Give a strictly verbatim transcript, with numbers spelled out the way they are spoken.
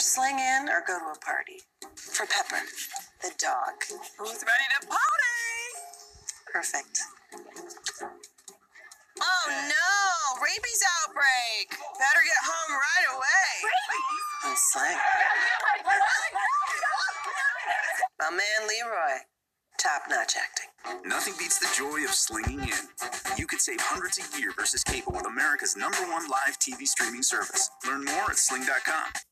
sling in or go to a party? For Pepper, the dog. Who's ready to party? Perfect. Oh no! Rabies outbreak! Better get home right away. Rabies? And sling. My man Leroy. Top-notch acting. Nothing beats the joy of slinging in. You could save hundreds a year versus cable with America's number one live T V streaming service. Learn more at sling dot com.